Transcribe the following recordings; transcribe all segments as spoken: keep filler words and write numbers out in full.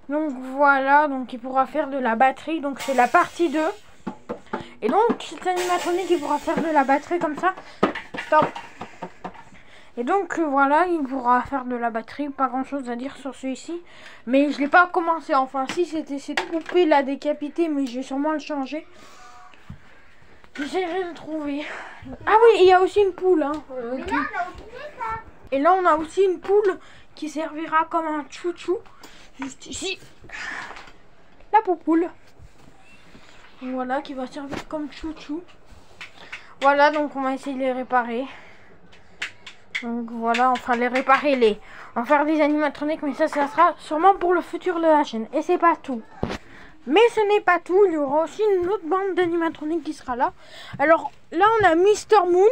Donc voilà, donc il pourra faire de la batterie. Donc c'est la partie deux. Et donc cet animatronique il pourra faire de la batterie comme ça. Stop. Et donc euh, voilà, il pourra faire de la batterie. Pas grand chose à dire sur celui-ci. Mais je l'ai pas commencé. Enfin si, c'était cette poupée là décapitée. Mais je vais sûrement le changer. J'essaierai de trouver. Ah oui, il y a aussi une poule. Hein, euh, qui... Et là on a aussi une poule qui servira comme un chouchou. Juste ici. La poupoule. Voilà, qui va servir comme chouchou. Voilà, donc on va essayer de les réparer. Donc voilà, enfin les réparer, les... On va faire des animatroniques, mais ça, ça sera sûrement pour le futur de la chaîne. Et c'est pas tout. Mais ce n'est pas tout, il y aura aussi une autre bande d'animatroniques qui sera là. Alors là, on a Mister Moon.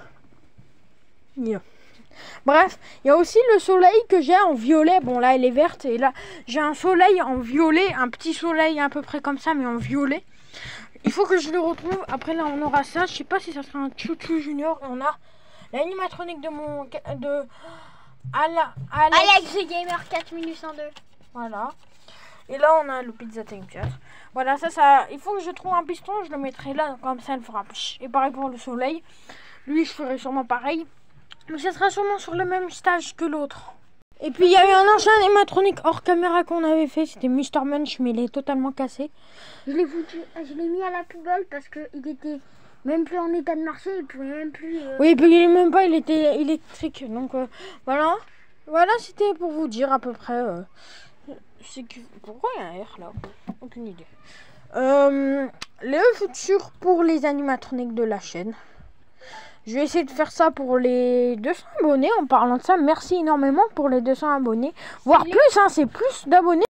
Yeah. Bref, il y a aussi le soleil que j'ai en violet. Bon, là, elle est verte. Et là, j'ai un soleil en violet. Un petit soleil à peu près comme ça, mais en violet. Il faut que je le retrouve. Après, là, on aura ça. Je sais pas si ça sera un Chouchou Junior. Et on a l'animatronique de mon... de Ala, Alex. Alex the Gamer quatre mille huit cent deux. Voilà. Et là, on a le Pizza Time quatre. Voilà, ça, ça... Il faut que je trouve un piston. Je le mettrai là. Comme ça, elle fera... Et pareil pour le soleil. Lui, je ferai sûrement pareil. Mais ça sera sûrement sur le même stage que l'autre. Et puis il y a eu un ancien animatronique hors caméra qu'on avait fait. C'était Mister Munch, mais il est totalement cassé. Je l'ai foutu, je l'ai mis à la poubelle parce qu'il était même plus en état de marcher. Il pouvait même plus... Euh... Oui, et puis il est même pas, il était électrique. Donc euh, voilà. Voilà, c'était pour vous dire à peu près... Euh, c'est que... Pourquoi il y a un R là? Aucune idée. Euh, le futur pour les animatroniques de la chaîne. Je vais essayer de faire ça pour les deux cents abonnés. En parlant de ça, merci énormément pour les deux cents abonnés. Voire plus, hein, c'est plus d'abonnés.